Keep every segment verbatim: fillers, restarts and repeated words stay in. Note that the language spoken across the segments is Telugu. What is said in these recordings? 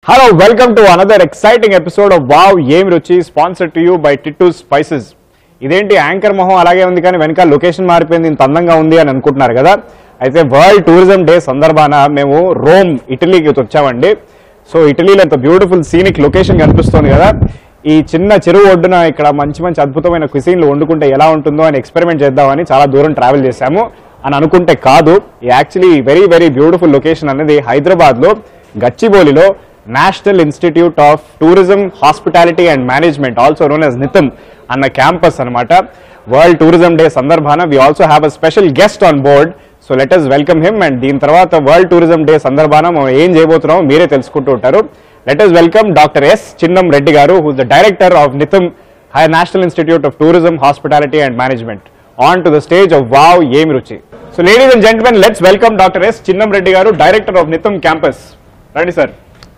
Hello, welcome to another exciting episode of Wow Em Ruchi, sponsored to you by Tittu's Spices. ఇదేంటి యాంకర్ మొహం అలాగే ఉంది కానీ వెనక లొకేషన్ మారిపోయింది, ఇంత అందంగా ఉంది అని అనుకుంటున్నారు కదా. అయితే వరల్డ్ టూరిజం డే సందర్భాన మేము రోమ్ ఇటలీకి వచ్చామండి. సో ఇటలీలో ఎంత బ్యూటిఫుల్ సీనిక్ లొకేషన్ కనిపిస్తుంది కదా. ఈ చిన్న చెరువు ఒడ్డున ఇక్కడ మంచి మంచి అద్భుతమైన క్విజీన్లు వండుకుంటే ఎలా ఉంటుందో అని ఎక్స్పెరిమెంట్ చేద్దామని చాలా దూరం ట్రావెల్ చేశాము అని అనుకుంటే కాదు. Actually very very beautiful location అనేది హైదరాబాద్లో గచ్చిబౌలిలో national institute of tourism hospitality and management, also known as NITHM అన్న క్యాంపస్ అనమాట. వరల్డ్ టూరిజం డే సందర్భాన we also have a special guest on board. So let us welcome him. And దీని తర్వాత వరల్డ్ టూరిజం డే సందర్భాన మనం ఏం చేయబోతున్నామో మీరే తెలుసుకుంటూ ఉంటారు. Let us welcome doctor S Chinnam Reddy గారు, who is the director of NITHM hi national institute of tourism hospitality and management on to the stage of wow ఏమి రుచి. So ladies and gentlemen, let's welcome doctor S Chinnam Reddy గారు, డైరెక్టర్ ఆఫ్ నితమ్ క్యాంపస్. రండి sir.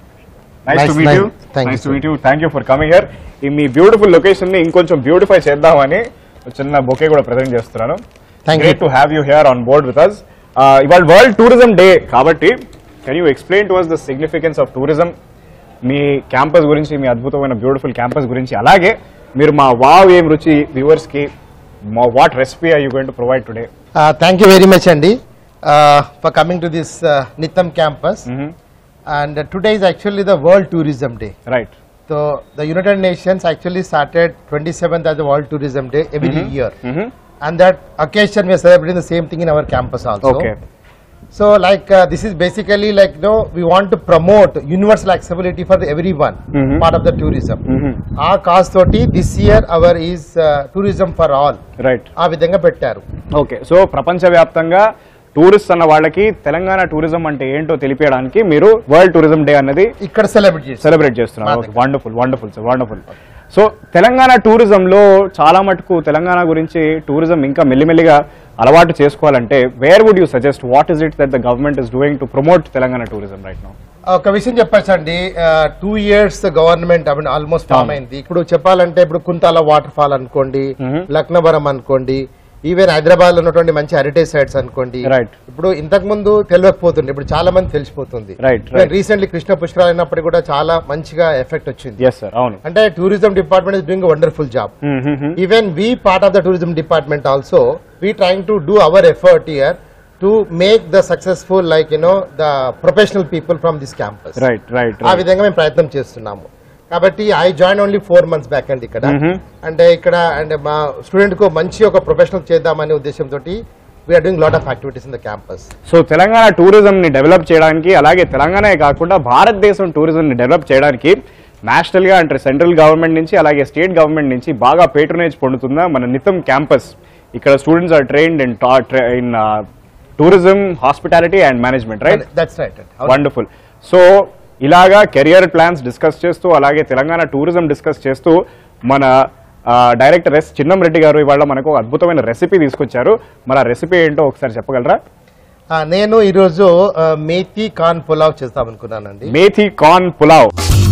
Nice, nice to meet nice, you. Thank nice you. to meet you. Thank you for coming here. ఈ మీ బ్యూటిఫుల్ లొకేషన్ ని ఇంకొంచెం బ్యూటిఫై చేద్దామని చిన్న బొకే కూడా ప్రెజెంట్ చేస్తున్నాను. Great to have you here on board with us. ఇవాళ వరల్డ్ టూరిజం డే కాబట్టి can you explain to us the significance of tourism, మీ క్యాంపస్ గురించి, మీ అద్భుతమైన బ్యూటిఫుల్ క్యాంపస్ గురించి, అలాగే మీరు మా వావ్ ఏం రుచి వ్యూవర్స్ కి what recipe are you going to provide today? Thank you very much అండి for coming to this NITHM campus. And uh, today is actually the World Tourism Day. Right. So the United Nations actually started twenty-seventh as the World Tourism Day every mm-hmm. year. Mm-hmm. And that occasion we are celebrating the same thing in our campus also. Okay. So like uh, this is basically like, you know, we want to promote universal accessibility for the everyone, mm-hmm. part of the tourism. Mm-hmm. Our cause thirty this year our is uh, tourism for all. Right. ఆ విధంగా పెట్టారు. Okay. So ప్రపంచవ్యాప్తంగా టూరిస్ట్ అన్న వాళ్ళకి తెలంగాణ టూరిజం అంటే ఏంటో తెలియడానికి మీరు వరల్డ్ టూరిజం డే అనేది ఇక్కడ సెలబ్రేట్ సెలబ్రేట్ చేస్తున్నారు. Wonderful wonderful sir, wonderful. So Telangana టూరిజంలో చాలా మటుకు తెలంగాణ గురించి టూరిజం ఇంకా మెల్లిమెల్లిగా అలవాటు చేసుకోవాలంటే where would you suggest, what is it that the government is doing to promote Telangana tourism right now? ఒక విషయం చెప్పచ్చండి, two years government I mean almost form అయింది. ఇప్పుడు చెప్పాలంటే ఇప్పుడు కుంతాల వాటర్ ఫాల్ అనుకోండి, లక్నవరం అనుకోండి, ఈవెన్ హైదరాబాద్ లో ఉన్నటువంటి మంచి హెరిటేజ్ సైట్స్ అనుకోండి. ఇప్పుడు ఇంతకు ముందు తెలియకపోతుంది, ఇప్పుడు చాలా మంది తెలిసిపోతుంది. రీసెంట్లీ కృష్ణ పుష్కరాలు అయినప్పుడు కూడా చాలా మంచిగా ఎఫెక్ట్ వచ్చింది. అంటే tourism department is doing wonderful job. Even we part of the tourism department also we trying to do our effort here to make the successful like you know the professional people from this campus. ఆ విధంగా మేము ప్రయత్నం చేస్తున్నాము. కాబట్టి I join only four months back అండి ఇక్కడ. అంటే ఇక్కడ అంటే మా స్టూడెంట్ కు మంచి ఒక ప్రొఫెషనల్ చేద్దామనే ఉద్దేశంతో we are doing lot of activities in the campus. So Telangana tourism ని డెవలప్ చేయడానికి, అలాగే తెలంగాణే కాకుండా భారతదేశం టూరిజం ని డెవలప్ చేయడానికి నేషనల్ గా అంటే సెంట్రల్ గవర్నమెంట్ నుంచి అలాగే స్టేట్ గవర్నమెంట్ నుంచి బాగా పేట్రనేజ్ పొందుతుందా మన నితమ్ క్యాంపస్. ఇక్కడ students are trained in in tourism hospitality and management, right? That's right. Wonderful. So ఇలాగా కెరియర్ ప్లాన్స్ డిస్కస్ చేస్తూ అలాగే తెలంగాణ టూరిజం డిస్కస్ చేస్తూ మన డైరెక్టర్ ఎస్ చిన్నం రెడ్డి గారు ఇవాళ మనకు అద్భుతమైన రెసిపీ తీసుకొచ్చారు. మరి ఆ రెసిపీ ఏంటో ఒకసారి చెప్పగలరా? నేను ఈరోజు మేథీ కార్న్ పులావ్ చేస్తాం అనుకున్నానండి. Methi corn pulao,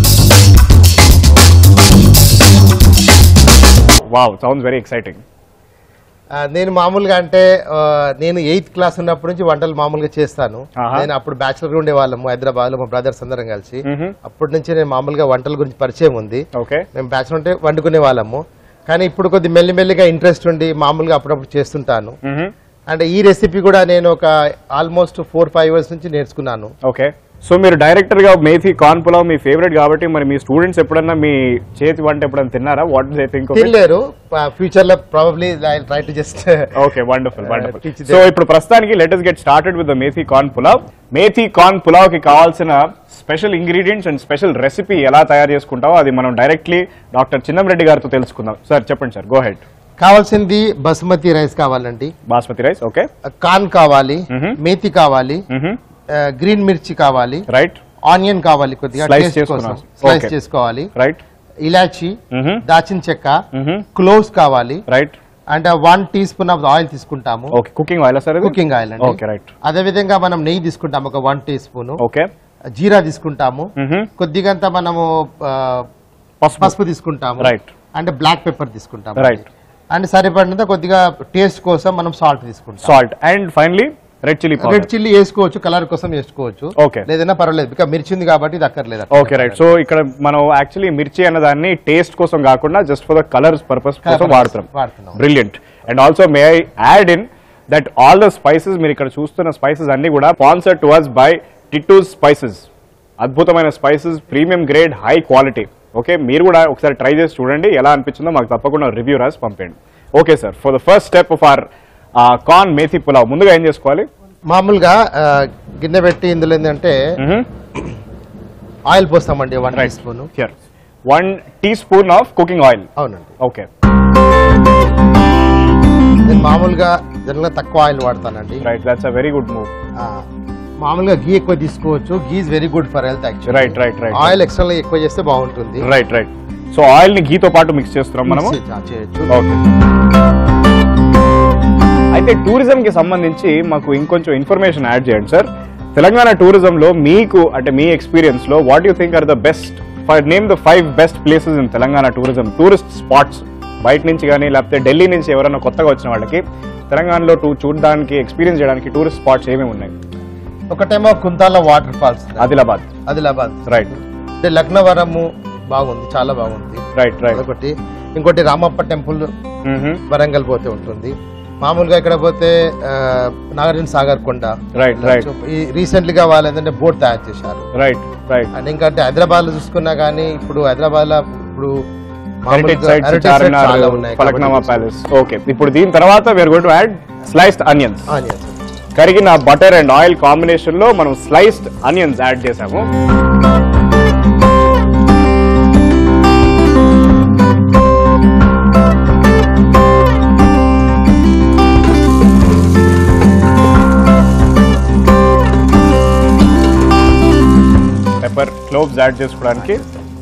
wow, sounds very exciting. నేను మామూలుగా అంటే నేను ఎయిత్ క్లాస్ ఉన్నప్పటి నుంచి వంటలు మామూలుగా చేస్తాను. నేను అప్పుడు బ్యాచులర్ ఉండే వాళ్ళము హైదరాబాద్ లో, మా బ్రదర్స్ అందరం కలిసి. అప్పటి నుంచి నేను మామూలుగా వంటల గురించి పరిచయం ఉంది. మేము బ్యాచులర్ ఉంటే వండుకునే వాళ్ళము. కానీ ఇప్పుడు కొద్ది మెల్లిమెల్లిగా ఇంట్రెస్ట్ ఉండి మామూలుగా అప్పుడప్పుడు చేస్తుంటాను. అంటే ఈ రెసిపీ కూడా నేను ఒక ఆల్మోస్ట్ ఫోర్ ఫైవ్ ఇయర్స్ నుంచి నేర్చుకున్నాను. ఓకే. సో మీరు డైరెక్టర్ గా మేథీ కార్న్ పులావ్ మీ ఫేవరెట్ కాబట్టి మరి మీ స్టూడెంట్స్ ఎప్పుడన్నా మీ చేతి వంట ఎప్పుడన్నా తిన్నారా? What they think? తినలేరు. ఫ్యూచర్ లో probably I will try to just. Okay, wonderful wonderful. So ఇప్పుడు ప్రస్తుతానికి let us get started with the methi corn pulao. Methi corn pulao కి కావాల్సిన special ingredients and special recipe ఎలా తయారు చేసుకుంటావో అది మనం డైరెక్ట్లీ డాక్టర్ చిన్నం రెడ్డి గారితో తెలుసుకుందాం. సార్ చెప్పండి సార్, గో హెడ్. కావాల్సింది బాస్మతి రైస్ కావాలండి. Basmati rice, okay. కార్న్ కావాలి, మేథీ కావాలి, గ్రీన్ మిర్చి కావాలి, రైట్. ఆనియన్ కావాలి, కొద్దిగా స్లైస్ చేసుకోవాలి, రైట్. ఇలాచి, దాచిన చెక్క, క్లోవ్స్ కావాలి, right. And one teaspoon of oil తీసుకుంటాము. Okay, cooking oil sir? Cooking oil అండి. Okay, right. అదే విధంగా మనం నెయ్యి తీసుకుంటాము ఒక వన్ టీ స్పూన్. ఓకే. జీరా తీసుకుంటాము, కొద్దిగంత మనము పసుపు తీసుకుంటాము, రైట్. అంటే బ్లాక్ పెప్పర్ తీసుకుంటాము, రైట్. అండ్ సరిపడినంత కొద్దిగా టేస్ట్ కోసం మనం సాల్ట్ తీసుకుంటాం. Salt. And finally red chilli red chilli వేసుకోవచ్చు, కలర్ కోసం వేసుకోవచ్చు. ఓకే, లేదన్నా పర్వాలేదు, బికాస్ మిర్చి ఉంది కాబట్టి ఇది అక్కర్లేదు. Okay right. సో ఇక్కడ మనం యాక్చువల్లీ మిర్చి అన్న దాన్ని టేస్ట్ కోసం కాకుండా just for the colours purpose కోసం వాడుతున్నాం. Brilliant. And also may I add in that all the spices, మీరు ఇక్కడ చూస్తున్న స్పైసెస్ అన్ని కూడా sponsored to us by Tittu's spices. అద్భుతమైన spices, premium grade, high quality. Okay, మీరు కూడా ఒకసారి ట్రై చేసి చూడండి, ఎలా అనిపించిందో మాకు తప్పకుండా రివ్యూ రాసి పంపండి. Okay sir, for the first step of our corn methi pulao ముందుగా ఏం చేసుకోవాలి? మామూలుగా గిన్నె పెట్టి ఇందులో ఏంటంటే ఆయిల్ పోస్తామండి, one teaspoon. One teaspoon of cooking oil. అవునండి. ఓకే, నేను మామూలుగా జనరల్గా తక్కువ ఆయిల్ వాడతానండి. Right, that's a very good move. మామూలుగా గీ ఎక్కువ తీసుకోవచ్చు, ghee is very good for health actually. Right right right. Oil extra ఎక్కువ చేస్తే బాగుంటుంది. Right right. సో ఆయిల్ ని గీతో పాటు మిక్స్ చేస్తున్నాం మనము. చేయొచ్చు. ఓకే. అయితే టూరిజం కి సంబంధించి మాకు ఇంకొంచెం ఇన్ఫర్మేషన్ యాడ్ చేయండి సార్. తెలంగాణ టూరిజం లో మీకు అంటే మీ ఎక్స్పీరియన్స్ లో what you think are the best, name the five best places in Telangana tourism, tourist spots. బయట నుంచి కానీ లేకపోతే ఢిల్లీ నుంచి ఎవరైనా కొత్తగా వచ్చిన వాళ్ళకి తెలంగాణలో టూ చూడడానికి ఎక్స్పీరియన్స్ చేయడానికి టూరిస్ట్ స్పాట్స్ ఏమేమి ఉన్నాయి? ఒకటేమో Kuntala waterfalls, Adilabad. Adilabad right. అంటే లక్నవరము బాగుంది, చాలా బాగుంది. Right right. ఒకటి. ఇంకోటి రామప్ప టెంపుల్ వరంగల్ పోతే ఉంటుంది. మామూలుగా ఇక్కడ పోతే నాగార్జున సాగర్ కొండ. Right right. రీసెంట్లీ గా వాళ్ళు ఏంటంటే బోట్ తయారు చేశారు. Right right. అండ్ ఇంకా హైదరాబాద్ లో చూసుకున్నా గానీ ఇప్పుడు హైదరాబాద్ లో ఇప్పుడు ఫలక్నామా ప్యాలెస్. ఓకే, ఇప్పుడు దీని తర్వాత we are going to add sliced onions. Onions కరిగిన బటర్ అండ్ ఆయిల్ కాంబినేషన్ లో మనం స్లైస్డ్ ఆనియన్స్ యాడ్ చేసాము. పెప్పర్, క్లోవ్స్ యాడ్ చేసుకోవడానికి.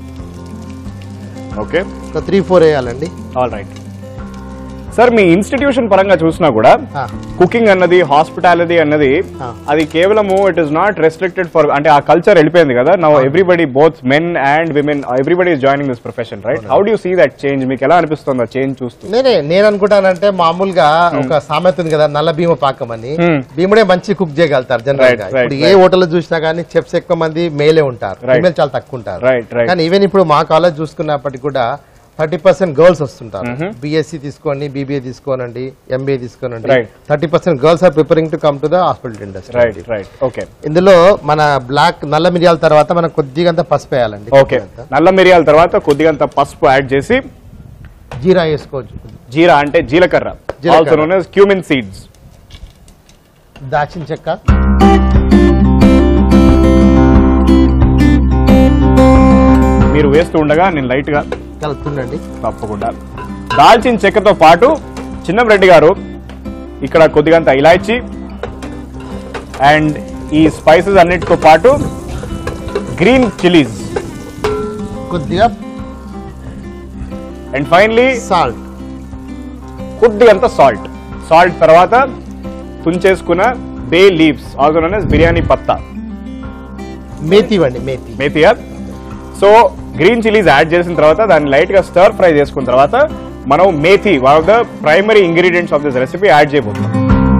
ఓకే, ఒక త్రీ ఫోర్ వేయాలండి. All right sir. మీ ఇన్స్టిట్యూషన్ పరంగా చూసినా కూడా కుకింగ్ అన్నది, హాస్పిటాలిటీ అన్నది అది కేవలము it is not restricted for, అంటే ఆ కల్చర్ వెళ్ళిపోయింది కదా. Now everybody, both men and women, everybody is joining this profession, right? How do you see that change? మీకు ఎలా అనిపిస్తుంది ఆ చేంజ్ చూస్తూ? నేనే నేను అనుకుంటానంటే మామూలుగా ఒక సామెత ఉంది కదా, నల్ల భీమ పాకం అని. భీముడే మంచి కుక్ చేయగలుగుతారు జనరల్ గా. ఇప్పుడు ఏ హోటల్ చూసినా గానీ చెఫ్స్ ఎక్కువ మంది మేలే ఉంటారు, ఫీమేల్ చాలా తక్కువ ఉంటారు. కానీ ఈవెన్ ఇప్పుడు మా కాలేజ్ చూసుకున్నప్పటికీ కూడా థర్టీ పర్సెంట్ గర్ల్స్ వస్తుంటారు. బిఎస్సి తీసుకోండి, బీబీఏ తీసుకోనండి, ఎంబీఏ తీసుకోనండి, thirty percent girls are preparing to come to the hospital industry. ఇందులో మన బ్లాక్ నల్ల మిరియాల తర్వాత మనం కొద్దిగా పసుపు వేయాలండి. ఓకే, నల్ల మిరియాల తర్వాత కొద్దిగా పసుపు యాడ్ చేసి జీరా వేసుకోవచ్చు. జీరా అంటే జీలకర్ర, also known as cumin seeds. దాల్చిన చెక్క, మీరు వేస్తూ ఉండగా నేను లైట్ గా కలుపుతుండండి. తప్పకుండా. దాల్చిన చెక్కతో పాటు చిన్నరెడ్డి గారు ఇక్కడ కొద్దిగంత ఇలాచి అండ్ ఈ స్పైసెస్ అన్నిటితో పాటు గ్రీన్ చిల్లీస్ కొద్దిగా అండ్ ఫైనలీ సాల్ట్, కొద్దిగంత సాల్ట్. సాల్ట్ తర్వాత తుంచేసుకున్న bay leaves, also known as biryani patta. Methi ఇవ్వండి, మేతి మేతియా. సో గ్రీన్ చిల్లీస్ యాడ్ చేసిన తర్వాత దాన్ని లైట్ గా స్టర్ ఫ్రై చేసుకున్న తర్వాత మనం methi, one of the primary ingredients of this recipe, add చేయబోతున్నాం.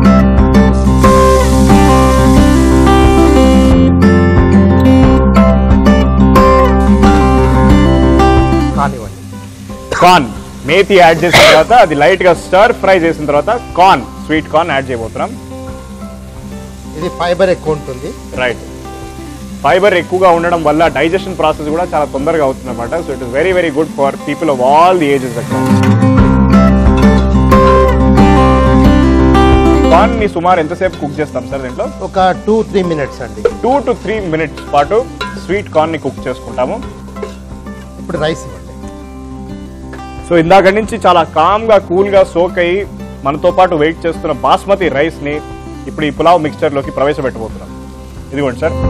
కానివ్వండి. కార్న్, మేథీ యాడ్ చేసిన తర్వాత అది లైట్ గా స్టర్ ఫ్రై చేసిన తర్వాత కార్న్, స్వీట్ కార్న్ యాడ్ చేయబోతున్నాం. ఇది ఫైబర్ ఎక్కువ ఉంటుంది. రైట్. ఫైబర్ ఎక్కువగా ఉండడం వల్ల డైజెషన్ ప్రాసెస్ కూడా చాలా తొందరగా అవుతుంది అనమాట. So it is very very good for people of all the ages. Corn ని సుమారు ఎంతసేపు కుక్ చేస్తాం సార్ దీంట్లో? ఒక టూ త్రీ మినిట్స్ అండి. టూ టు త్రీ మినిట్స్ పాటు స్వీట్ కార్న్ ని కుక్ చేసుకుంటాము. ఇప్పుడు రైస్ ఇవ్వండి. సో ఇందాక నుంచి చాలా కామ్ గా, కూల్ గా సోక్ అయ్యి మనతో పాటు వెయిట్ చేస్తున్న బాస్మతి రైస్ ని ఇప్పుడు ఈ పులావ్ మిక్స్చర్ లోకి ప్రవేశపెట్టబోతున్నాం. ఇదిగోండి సార్.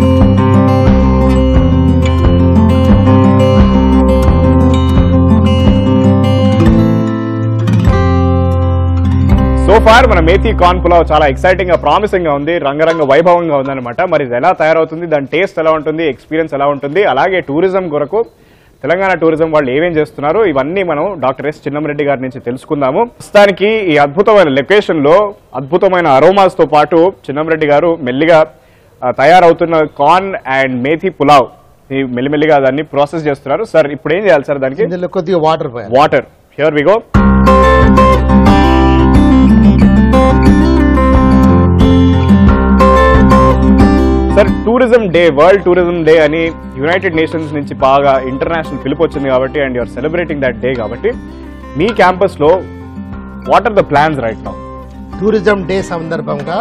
సో ఫార్ మన మేథీ కార్న్ పులావ్ చాలా ఎక్సైటింగ్ గా, ప్రామిసింగ్ గా ఉంది, రంగరంగ వైభవంగా ఉందన్నమాట. మరి ఇది ఎలా తయారవుతుంది, దాని టేస్ట్ ఎలా ఉంటుంది, ఎక్స్పీరియన్స్ ఎలా ఉంటుంది, అలాగే టూరిజం కొరకు తెలంగాణ టూరిజం వాళ్ళు ఏమేం చేస్తున్నారు ఇవన్నీ మనం డాక్టర్ ఎస్ చిన్నంరెడ్డి గారి నుంచి తెలుసుకుందాము. ప్రస్తుతానికి ఈ అద్భుతమైన లొకేషన్ లో అద్భుతమైన అరోమాస్ తో పాటు చిన్నంరెడ్డి గారు మెల్లిగా తయారవుతున్న కార్న్ అండ్ మేథీ పులావ్ ఈ మెల్లిమెల్లిగా దాన్ని ప్రాసెస్ చేస్తున్నారు. సార్ ఇప్పుడు ఏం చేయాలి సార్ దానికి? ఇందులో కొద్దిగా water water. Here we go. Sir tourism day, world tourism day అని యునైటెడ్ నేషన్స్ నుంచి బాగా ఇంటర్నేషనల్ పిలుపు వచ్చింది కాబట్టి and you are celebrating that day కాబట్టి మీ క్యాంపస్ లో what are the plans right now? Tourism day సందర్భంగా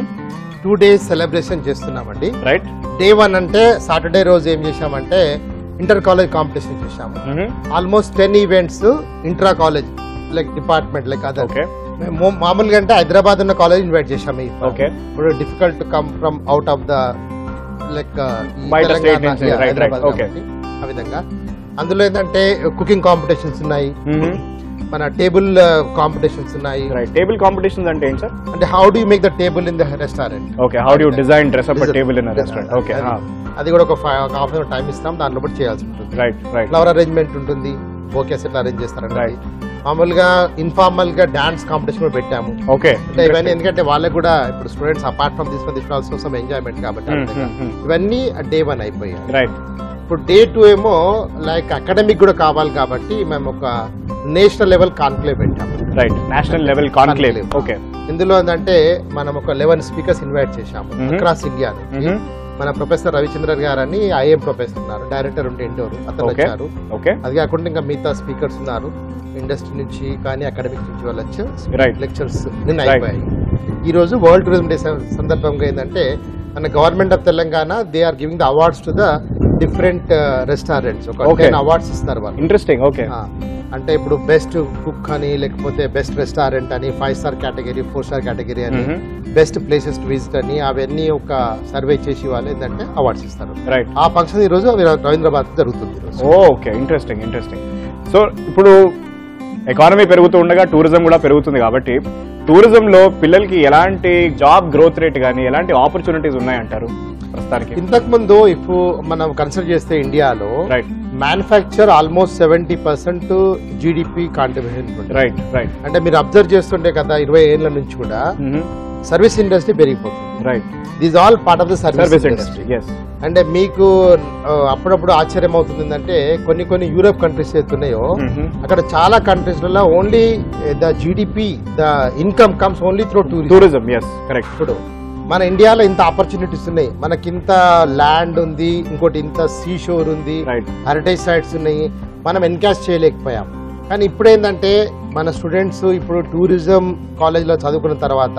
టూ డేస్ సెలబ్రేషన్ చేస్తున్నామండి. రైట్. డే వన్ అంటే సాటర్డే రోజు ఏం చేశామంటే ఇంటర్ కాలేజ్ కాంపిటీషన్ చేశాము. Almost ten events intra college like department like other. Okay. మేము మామూలుగా అంటే హైదరాబాద్ ఉన్న కాలేజ్ ఇన్వైట్ చేశాము. ఓకే. ఇప్పుడు difficult to come from out of the like Hyderabad ఆ విధంగా. అందులో ఏంటంటే కుకింగ్ కాంపిటీషన్స్ ఉన్నాయి, మన టేబుల్ కాంపిటీషన్స్ ఉన్నాయి. టేబుల్ కాంపిటీషన్స్ అంటే ఏంటి సార్? అంటే how do you make the table in the restaurant. Okay. How do you design dress up a table in a restaurant. Okay. అది కూడా ఒక హాఫ్ అవర్ టైం ఇస్తాం, దాంట్లో కూడా చేయాల్సి ఉంటుంది. Right right. ఫ్లవర్ అరేంజ్మెంట్ ఉంటుంది, బోకేస్ ఎట్లా అరేంజ్ చేస్తారండి. మామూలుగా ఇన్ఫార్మల్ గా డాన్స్ కాంపిటీషన్ కూడా పెట్టాము. ఓకే. అంటే ఇవన్నీ ఎందుకంటే వాళ్ళకి కూడా ఇప్పుడు స్టూడెంట్స్ అపార్ట్ ఫ్రమ్ తీసుకొని తీసుకోవాల్సిన సమ్ ఎంజాయ్మెంట్ కాబట్టి ఇవన్నీ డే వన్ అయిపోయాయి. రైట్. ఇప్పుడు డే టూ ఏమో లైక్ అకాడమిక్ కూడా కావాలి కాబట్టి మేము ఒక నేషనల్ లెవెల్ కాన్క్లేవ్ పెట్టాము. Right. National level conclave. Okay. ఇందులో ఏంటంటే మనం ఒక లెవెన్ స్పీకర్స్ ఇన్వైట్ చేశాము అక్రాస్ ఇండియా నుంచి. మన ప్రొఫెసర్ రవిచంద్రన్ గారు అని ఐఏఎం ప్రొఫెసర్ ఉన్నారు, డైరెక్టర్ ఉంటే ఇంటోరు అతను వచ్చారు. అది కాకుండా ఇంకా మిగతా స్పీకర్స్ ఉన్నారు ఇండస్ట్రీ నుంచి కానీ అకాడమిక్ నుంచి వాళ్ళు వచ్చి లెక్చర్స్ నిన్న అయిపోయాయి. ఈ రోజు వరల్డ్ టూరిజం డే సందర్భంగా ఏంటంటే మన government of Telangana they are giving the awards to the different restaurants. ఒక టెన్ అవార్డ్స్ ఇస్తారు వాళ్ళు. ఇంట్రెస్టింగ్. ఓకే. అంటే ఇప్పుడు బెస్ట్ కుక్ అని, లేకపోతే బెస్ట్ రెస్టారెంట్ అని, five star category, four star category అని, బెస్ట్ ప్లేసెస్ టు విజిట్ అని అవన్నీ ఒక సర్వే చేసి వాళ్ళు ఏంటంటే అవార్డ్స్ ఇస్తారు. రైట్. ఆ ఫంక్షన్ ఈ రోజు రవీంద్రబాద్ జరుగుతుంది. ఓకే. Interesting interesting. సో ఇప్పుడు ఎకానమీ పెరుగుతూ ఉండగా టూరిజం కూడా పెరుగుతుంది కాబట్టి టూరిజం లో పిల్లలకి ఎలాంటి జాబ్ గ్రోత్ రేట్ కానీ ఎలాంటి ఆపర్చునిటీస్ ఉన్నాయంటారు ప్రస్తుతానికి? ఇంతకు ముందు ఇఫ్ మనం కన్సిడర్ చేస్తే ఇండియాలో right manufacture almost seventy percent GDP contribution. Right right. అంటే మీరు అబ్జర్వ్ చేస్తుంటే కదా ఇరవై ఏళ్ల నుంచి కూడా సర్వీస్ ఇండస్ట్రీ పెరిగిపోతుంది. Right. This all part of the service industry. అంటే మీకు అప్పుడప్పుడు ఆశ్చర్యం అవుతుంది ఏంటంటే కొన్ని కొన్ని యూరోప్ కంట్రీస్ ఏతున్నాయో అక్కడ చాలా కంట్రీస్ లలో only the GDP the income comes only through tourism. Yes correct. ఇప్పుడు మన ఇండియాలో ఇంత ఆపర్చునిటీస్ ఉన్నాయి, మనకి ఇంత ల్యాండ్ ఉంది, ఇంకోటి ఇంత సీ షోర్ ఉంది, హెరిటేజ్ సైట్స్ ఉన్నాయి, మనం ఎన్కాష్ చేయలేకపోయాం. కానీ ఇప్పుడు ఏంటంటే మన స్టూడెంట్స్ ఇప్పుడు టూరిజం కాలేజ్ లో చదువుకున్న తర్వాత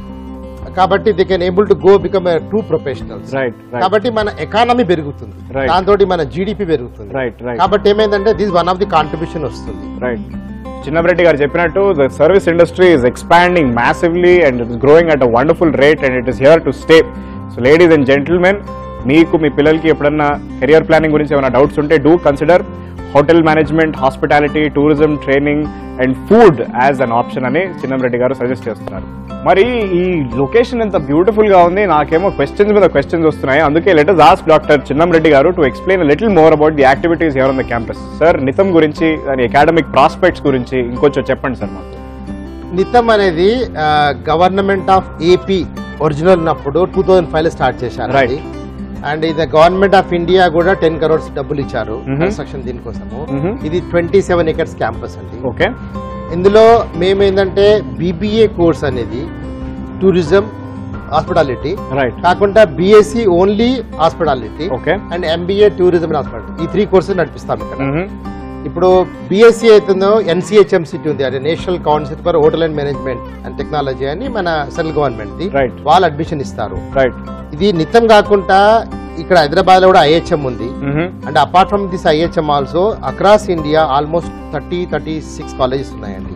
కాబట్టి they can able to go become true professionals. కాబట్టి మన ఎకానమీ పెరుగుతుంది, దాంతో మన జీడిపి పెరుగుతుంది. కాబట్టి ఏమైందంటే this one of the contribution వస్తుంది. రైట్. చిన్నరెడ్డి గారు చెప్పినట్టు the service industry is expanding massively and it is growing at a wonderful rate and it is here to stay. So ladies and gentlemen, మీకు మీ పిల్లలకి ఎప్పుడన్నా కెరియర్ ప్లానింగ్ గురించి ఏమైనా డౌట్స్ ఉంటే do consider hotel management, hospitality, tourism training and food as an option అని చిన్నంరెడ్డి గారు సజెస్ట్ చేస్తున్నారు. మరి ఈ లొకేషన్ ఎంత బ్యూటిఫుల్ గా ఉంది, నాకేమో క్వశ్చన్స్ మీద క్వశ్చన్స్ వస్తున్నాయి. అందుకే let us ask doctor Chinnamreddy గారు to explain little more about the activities here on the campus. Sir NITHM గురించి, దాని అకాడమిక్ ప్రాస్పెక్ట్స్ గురించి ఇంకొంచెం చెప్పండి సార్ మాకు. నితం అనేది గవర్నమెంట్ ఆఫ్ ఏపీ ఒరిజినల్ ఉన్నప్పుడు టూ థౌజండ్ ఫైవ్ లో స్టార్ట్ చేశారు. అండ్ ఇది గవర్నమెంట్ ఆఫ్ ఇండియా కూడా టెన్ కరోడ్స్ డబ్బులు ఇచ్చారు కన్స్ట్రక్షన్ దీనికోసము. ఇది ట్వంటీ సెవెన్ ఎకర్స్ క్యాంపస్ అండి. ఓకే. ఇందులో మేము ఏంటంటే బీబీఏ కోర్స్ అనేది టూరిజం, హాస్పిటాలిటీ కాకుండా BSc only hospitality and MBA tourism and hospitality, ఈ త్రీ కోర్సెస్ నడిపిస్తాం ఇక్కడ. ఇప్పుడు బీఎస్సీ అవుతుందో ఎన్సీహెచ్ఎంసిటీ ఉంది, అంటే National Council for Hotel and Management and technology అని మన సెంట్రల్ గవర్నమెంట్ ది, వాళ్ళు అడ్మిషన్ ఇస్తారు. ఇది నితం కాకుండా ఇక్కడ హైదరాబాద్ లో కూడా ఐహెచ్ఎం ఉంది. And apart from this IHM also across India almost thirty thirty six colleges ఉన్నాయండి.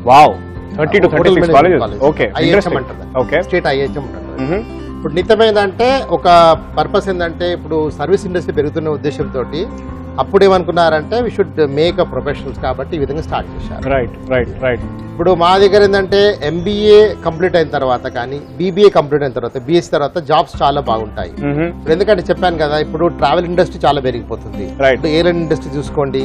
ఐహెచ్ఎం అంటారు, స్టేట్ ఐహెచ్ఎం అంటారు. ఇప్పుడు నితం ఏంటంటే ఒక పర్పస్ ఏంటంటే ఇప్పుడు సర్వీస్ ఇండస్ట్రీ పెరుగుతున్న ఉద్దేశంతో అప్పుడు ఏమనుకున్నారంటే we should make a professionals, కాబట్టి ఈ విధంగా స్టార్ట్ చేశారు. Right right right. ఇప్పుడు మా దగ్గర ఏంటంటే ఎంబీఏ కంప్లీట్ అయిన తర్వాత కానీ బీబీఏ కంప్లీట్ అయిన తర్వాత బీఎస్సీ తర్వాత జాబ్స్ చాలా బాగుంటాయి. ఎందుకంటే చెప్పాను కదా ఇప్పుడు ట్రావెల్ ఇండస్ట్రీ చాలా పెరిగిపోతుంది. ఎయిర్లైన్ ఇండస్ట్రీ చూసుకోండి,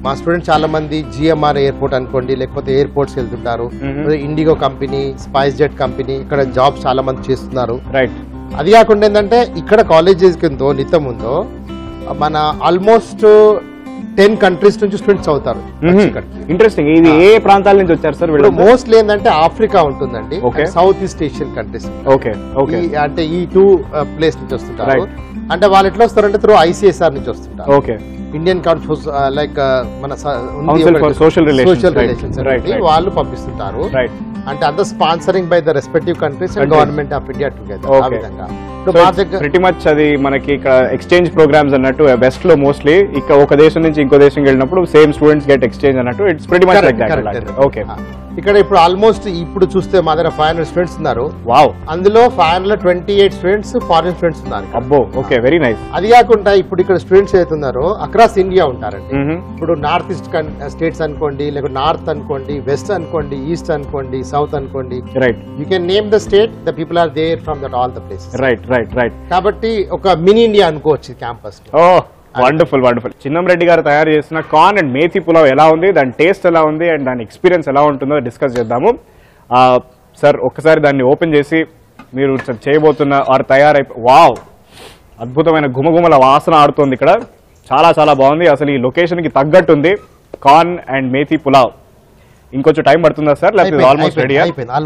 మా స్టూడెంట్స్ చాలా మంది జిఎంఆర్ ఎయిర్పోర్ట్ అనుకోండి, లేకపోతే ఎయిర్పోర్ట్స్ వెళ్తుంటారు, IndiGo company, SpiceJet company, ఇక్కడ జాబ్స్ చాలా మంది చేస్తున్నారు. రైట్. అది కాకుండా ఏంటంటే ఇక్కడ కాలేజెస్ కిందో నిత్యం ఉందో మన ఆల్మోస్ట్ టెన్ కంట్రీస్ నుంచి స్టూడెంట్స్ అవుతారు. ఇంట్రెస్టింగ్. ఇది ఏ ప్రాంతాల నుంచి వచ్చారు సార్? మోస్ట్లీ ఏంటంటే ఆఫ్రికా ఉంటుందండి, South East Asian countries. Okay okay. అంటే ఈ టూ ప్లేస్ నుంచి వస్తుంటారు. అంటే వాళ్ళు ఎట్లా వస్తారంటే త్రూ ఐసిఎస్ఆర్ నుంచి వస్తుంటారు. ఓకే. ఇండియన్ కౌన్సిల్ లైక్ మన సోషల్ సోషల్ రిలేషన్స్ వాళ్ళు పంపిస్తుంటారు. అంటే అంత sponsoring by the respective countries and government of India together. ఆ విధంగా ప్రిటీ మచ్ అది మనకి ఇక్కడ ఎక్స్చేంజ్ ప్రోగ్రామ్స్ అన్నట్టు వెస్ట్ లో మోస్ట్లీ ఇక్కడ ఒక దేశం నుంచి ఇంకో దేశం వెళ్ళినప్పుడు సేమ్ స్టూడెంట్స్ గెట్ ఎక్స్చేంజ్ అన్నట్టు. It's pretty much like that. Okay. ఇక్కడ ఇప్పుడు ఆల్మోస్ట్ ఇప్పుడు చూస్తే మా దగ్గర ఫైవ్ హండ్రెడ్ స్టూడెంట్స్ ఉన్నారు. వావ్. అందులో five hundred twenty eight students foreign students ఉన్నారు. అబ్బో. Okay, very nice. అది కాకుండా ఇప్పుడు ఇక్కడ స్టూడెంట్స్ అవుతున్నారో అక్రాస్ ఇండియా ఉంటారండి. ఇప్పుడు నార్త్ ఈస్ట్ స్టేట్స్ అనుకోండి, లేకపోతే నార్త్ అనుకోండి, వెస్ట్ అనుకోండి, ఈస్ట్ అనుకోండి, సౌత్ అనుకోండి. Right. You can name the state, the people are there from that all the places. Right right right. కాబట్టి ఒక మినీ ఇండియా అనుకోవచ్చు campus. Oh wonderful wonderful. Chinnam Reddy గారు తయారు చేసిన కార్న్ అండ్ మేథీ పులావ్ ఎలా ఉంది, దాని టేస్ట్ ఎలా ఉంది అండ్ దాని ఎక్స్పీరియన్స్ ఎలా ఉంటుందో డిస్కస్ చేద్దాము. సార్ ఒక్కసారి దాన్ని ఓపెన్ చేసి మీరు చేయబోతున్న ఆర్ తయారైపో వావ్, అద్భుతమైన గుమగుమల వాసన ఆడుతుంది ఇక్కడ. చాలా చాలా బాగుంది. అసలు ఈ లొకేషన్కి తగ్గట్టు ఉంది కార్న్ అండ్ మేథీ పులావ్. ఇంకొంచెం టైం పడుతుందా సార్? లేకపోతే ఆల్మోస్ట్ రెడీ?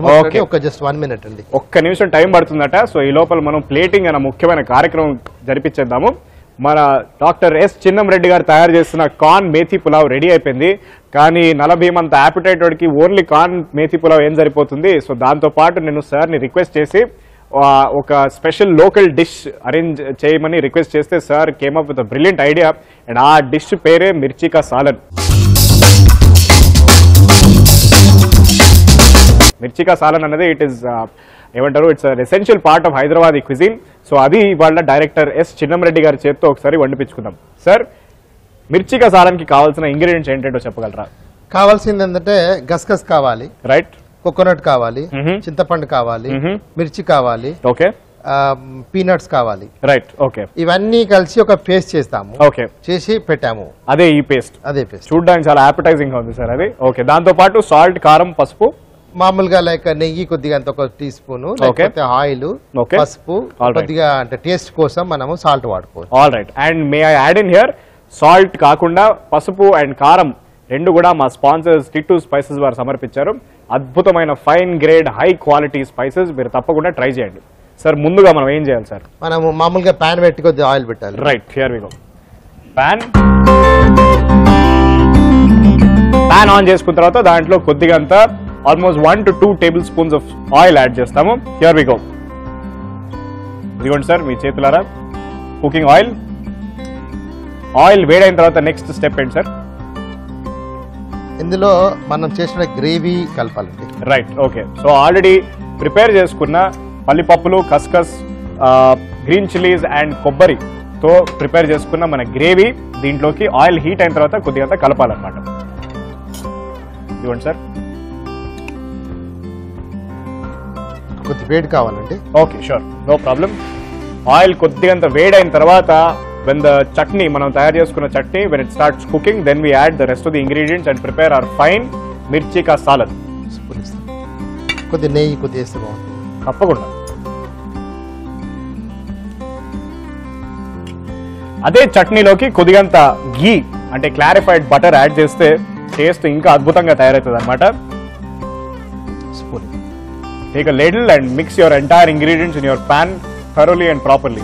ఒక్క నిమిషం టైం పడుతుందట. సో ఈ లోపల మనం ప్లేటింగ్ అనే ముఖ్యమైన కార్యక్రమం జరిపించేద్దాము. మన డాక్టర్ ఎస్ చిన్నం రెడ్డి గారు తయారు చేస్తున్న కార్న్ మేథీ పులావ్ రెడీ అయిపోయింది. కానీ నలభీమంత యాపిటైటెడ్కి ఓన్లీ కార్న్ మేథీ పులావ్ ఏం సరిపోతుంది. సో దాంతో పాటు నేను సార్ని రిక్వెస్ట్ చేసి ఒక స్పెషల్ లోకల్ డిష్ అరేంజ్ చేయమని రిక్వెస్ట్ చేస్తే sir came up with a brilliant idea. And ఆ డిష్ పేరే మిర్చి కా సాలన్. మిర్చి కా సాలన్ అనేది ఇట్ ఈస్ ఏమంటారు, it's essential part of Hyderabad cuisine. So అది ఇవాళ డైరెక్టర్ ఎస్ చిన్నం రెడ్డి గారి చేతితో ఒకసారి వండిపించుకుందాం. సార్, మిర్చి కా సాలన్కి కావాల్సిన ఇంగ్రీడియంట్స్ ఏంటంటో చెప్పగలరా? కావాల్సింది ఏంటంటే గసగస్ కావాలి, రైట్, కోకోనట్ కావాలి, చింతపండు కావాలి, మిర్చి కావాలి, ఓకే, పీనట్స్ కావాలి, రైట్, ఓకే. ఇవన్నీ కలిసి ఒక పేస్ట్ చేస్తాము. ఓకే, చేసి పెట్టాము. అదే ఈ పేస్ట్. అదే పేస్ట్ చూడడానికి చాలా అపెటైజింగ్ గా ఉంది సార్ అది. ఓకే. దాంతో పాటు సాల్ట్, కారం, పసుపు, మామూలుగా లైక్ నెయ్యి కొద్దిగా అంత ఒక టీ స్పూన్, లేకపోతే ఆయిల్, పసుపు కొద్దిగా అంటే టేస్ట్ కోసం మనము సాల్ట్ వాడుకోవచ్చు. All right. And may I add in here salt కాకుండా పసుపు అండ్ కారం రెండు కూడా మా స్పాన్సర్స్ టిట్టు స్పైసెస్ వారు సమర్పించారు. అద్భుతమైన fine grade high quality spices, మీరు తప్పకుండా ట్రై చేయండి. సార్, ముందుగా మనం ఏం చేయాలి సార్? మనము మామూలుగా ప్యాన్ పెట్టి కొద్దిగా ఆయిల్ పెట్టాలి. Right, here we go. Pan pan on చేసుకున్న తర్వాత దాంట్లో కొద్దిగా అంతా almost one to two table spoons of oil add చేస్తాము. Here we go. ఇదిగోండి సార్ మీ చేతులారా కుకింగ్ ఆయిల్. ఆయిల్ వేడైన తర్వాత నెక్స్ట్ స్టెప్ ఏంటి సార్? ఇందులో మనం చేసిన గ్రేవీ కలపాలండి. Right, okay. So already prepare చేసుకున్న పల్లిపప్పులు, కస్కస్, గ్రీన్ చిల్లీస్ అండ్ కొబ్బరితో ప్రిపేర్ చేసుకున్న మన గ్రేవీ దీంట్లోకి ఆయిల్ హీట్ అయిన తర్వాత కొద్దిగా కలపాలన్నమాట. ఇదిగోండి సార్. కొద్ది వేడి కావాలండి. Okay, sure, no problem. Oil కొద్దిగంత వేడైన తర్వాత when the chutney మనం తయారు చేసుకున్న chutney when it starts cooking, then we add the rest of the ingredients and prepare our fine mirchi ka salad. కొద్ది నెయ్యి కొద్ది వేస్తే బాగుంటుంది. తప్పకుండా. అదే చట్నీలోకి కొద్దిగంత ఘీ అంటే క్లారిఫైడ్ బటర్ యాడ్ చేస్తే టేస్ట్ ఇంకా అద్భుతంగా తయారవుతుంది అనమాట. Take a ladle and mix your entire ingredients in your pan thoroughly and properly.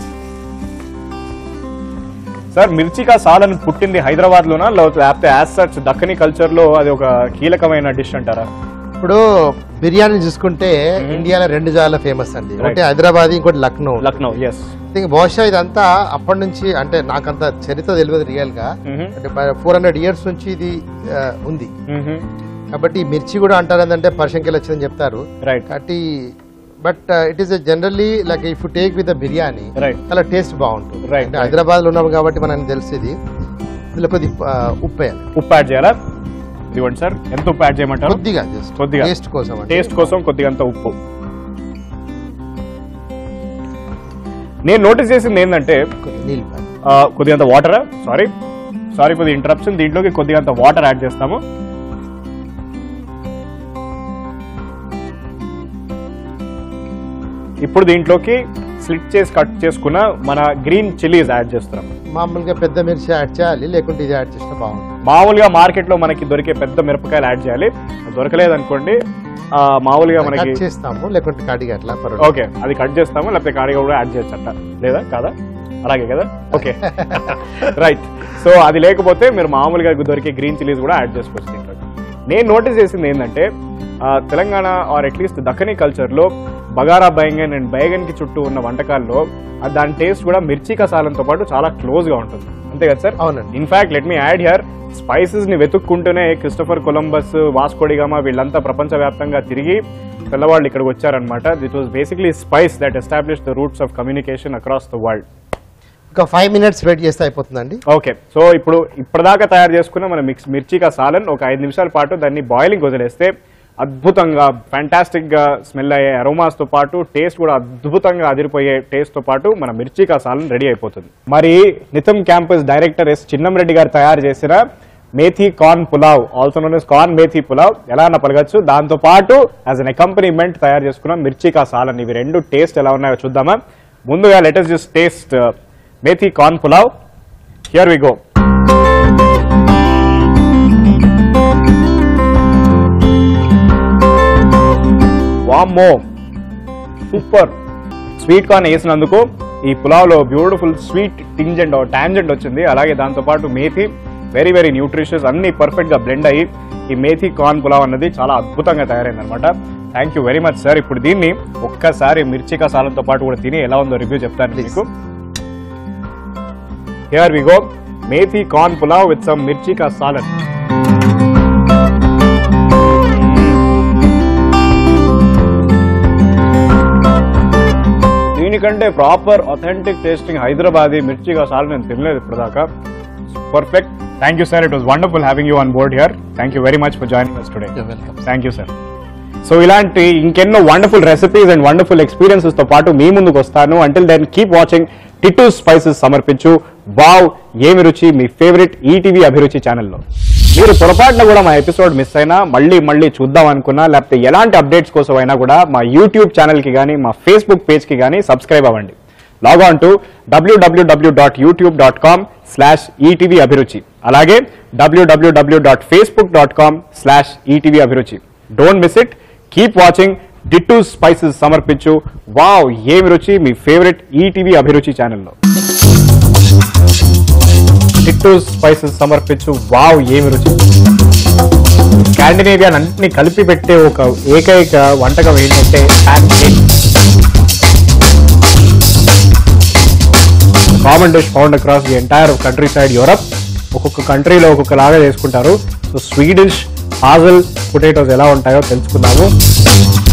Sir, mirchi ka salan పుట్టింది హైదరాబాద్ లోనా లేకపోతే యాజ్ సచ్ దక్కని కల్చర్ లో అది ఒక కీలకమైన డిష్ అంటారా? ఇప్పుడు బిర్యానీ చూసుకుంటే ఇండియాలో రెండు చాలా ఫేమస్ అండి. ఒకటి హైదరాబాద్, ఇంకోటి లక్నో. లక్నో, ఎస్. బహుశా ఇదంతా అప్పటి నుంచి, అంటే నాకంత చరిత్ర తెలియదు రియల్ గా, అంటే ఫోర్ హండ్రెడ్ ఇయర్స్ నుంచి ఇది ఉంది. కాబట్టి మిర్చి కూడా అంటారు ఏంటంటే పర్షంకెళ్ళి వచ్చిందని చెప్తారు. కాబట్టి but it is generally like if you take with biryani చాలా టేస్ట్ బాగుంటుంది. అంటే హైదరాబాద్ లో ఉన్నాం కాబట్టి మనకు తెలిసేది. ఇందులో కొద్ది ఉప్పు వేయాలి. ఉప్పు యాడ్ చేయాలా? ఇదిగోండి సార్, ఎంత ఉప్పు యాడ్ చేయమంటారు? కొద్దిగా, కొద్దిగా టేస్ట్ కోసం. టేస్ట్ కోసం కొద్దిగంత ఉప్పు. నేను నోటీస్ చేసింది ఏంటంటే నీళ్ళు, కొద్దిగంత వాటరా sorry sorry for the interruption. దీంట్లోకి కొద్దిగా అంత వాటర్ యాడ్ చేస్తాము. ఇప్పుడు దీంట్లోకి స్లిట్ చేసి కట్ చేసుకున్న మన గ్రీన్ చిల్లీస్ యాడ్ చేస్తున్నాం. మామూలుగా పెద్ద మిర్చి యాడ్ చేయాలి, లేకుంటే ఇది యాడ్ చేస్తే బాగుంటుంది. మామూలుగా మార్కెట్ లో మనకి దొరికే పెద్ద మిరపకాయలు యాడ్ చేయాలి. దొరకలేదు అనుకోండి, మామూలుగా మనకి చేస్తాము, లేకుంటే కాడిగా అట్లా. ఓకే, అది కట్ చేస్తాము, లేకపోతే కాడిగా కూడా యాడ్ చేయొచ్చు అంట, లేదా కాదా? అలాగే కదా, ఓకే రైట్. సో అది లేకపోతే మీరు మామూలుగా దొరికే గ్రీన్ చిల్లీస్ కూడా యాడ్ చేసుకోవచ్చు దీంట్లో. నేను నోటీస్ చేసింది ఏంటంటే తెలంగాణ ఆర్ అట్లీస్ట్ దక్కనీ కల్చర్లో బగారా బైగన్ అండ్ బైగన్ కి చుట్టూ ఉన్న వంటకాల్లో దాని టేస్ట్ కూడా మిర్చి కసాలంతో పాటు చాలా క్లోజ్ గా ఉంటుంది. అంతే కదా సార్? అవునండి. In fact let me add here, spices ని వెతుక్కుంటూనే క్రిస్టోఫర్ కొలంబస్, వాస్కోడిగామా వీళ్ళంతా ప్రపంచవ్యాప్తంగా తిరిగి పిల్లవాళ్ళు ఇక్కడికి వచ్చారనమాట. It was basically spice that establish the roots of communication across the world. ఒక ఫైవ్ మినిట్స్ వెయిట్ చేస్తే అయిపోతుందండి. ఓకే, సో ఇప్పుడు ఇప్పటిదాకా తయారు చేసుకున్న మన మిక్స్ మిర్చికా సాలన్ ఒక ఐదు నిమిషాల పాటు దాన్ని బాయిలింగ్ వదిలేస్తే అద్భుతంగా ఫ్యాంటాస్టిక్ గా స్మెల్ అయ్యే అరోమాస్ తో పాటు టేస్ట్ కూడా అద్భుతంగా అదిరిపోయే టేస్ట్ తో పాటు మన మిర్చికా సాలన్ రెడీ అయిపోతుంది. మరి NITHM campus director S Chinnamreddy గారు తయారు చేసిన methi corn pulao, also known as corn methi pulao ఎలా అన్న పలగచ్చు, దాంతో పాటు యాజ్ అన్ అకంపెనీమెంట్ తయారు చేసుకున్న మిర్చికా సాలన్, ఇవి రెండు టేస్ట్ ఎలా ఉన్నాయో చూద్దామా. ముందుగా let us just taste methi corn pulao. Here we go. వామ్మో, సూపర్. స్వీట్ కార్న్ వేసినందుకు ఈ పులావ్లో బ్యూటిఫుల్ స్వీట్ టింజెంట్ టాంజెంట్ వచ్చింది. అలాగే దాంతో పాటు మేథీ వెరీ వెరీ న్యూట్రిషియస్, అన్ని పర్ఫెక్ట్ గా బ్లెండ్ అయ్యి ఈ మేథీ కార్న్ పులావ్ అన్నది చాలా అద్భుతంగా తయారైంది అనమాట. Thank you very much sir. ఇప్పుడు దీన్ని ఒక్కసారి మిర్చికా సాలన్తో పాటు కూడా తిని ఎలా ఉందో రివ్యూ చెప్తాను మీకు. Here we go, methi corn pulao with some మిర్చికా సాలన్. దీనికంటే ప్రాపర్ అథెంటిక్ టేస్టింగ్ హైదరాబాదీ మిర్చికా సాలన్ నేను తినలేదు ఇప్పటిదాకా. Perfect. Thank you sir, it was wonderful having you on board here. Thank you very much for joining us today. Thank you sir. So ఇలాంటి ఇంకెన్నో wonderful recipes and wonderful experiences తో పాటు మీ ముందుకు వస్తాను. Until then keep watching టిట్టు spices సమర్పించు వావ్ ఏమి రుచి, మీ ఫేవరెట్ ఈటీవీ అభిరుచి ఛానల్లో. మీరు పొరపాటున కూడా మా ఎపిసోడ్ మిస్ అయినా, మళ్ళీ మళ్ళీ చూద్దాం అనుకున్నా, లేకపోతే ఎలాంటి అప్డేట్స్ కోసం అయినా కూడా మా యూట్యూబ్ ఛానల్కి కానీ మా ఫేస్బుక్ పేజ్కి కానీ సబ్స్క్రైబ్ అవ్వండి. Log on to WWW dot YouTube dot com slash ETV Abhiruchi, అలాగే WWW dot Facebook dot com slash ETV Abhiruchi. Don't miss it. Keep watching టిట్టు spices సమర్పించు వావ్ ఏమి రుచి, మీ ఫేవరెట్ ఈటీవీ అభిరుచి ఛానల్లో. టిట్టు స్పైసెస్ సమర్పించు వావ్ ఏమి రుచి. స్కాండినేవియన్ అన్నింటినీ కలిపి పెట్టే ఒక ఏకైక వంటకం ఏంటంటే pancake. Common dish found across the entire country side Europe. ఒక్కొక్క కంట్రీలో ఒక్కొక్క లాగా చేసుకుంటారు. సో స్వీడిష్ హాజల్ పొటాటోస్ ఎలా ఉంటాయో తెలుసుకుందాము.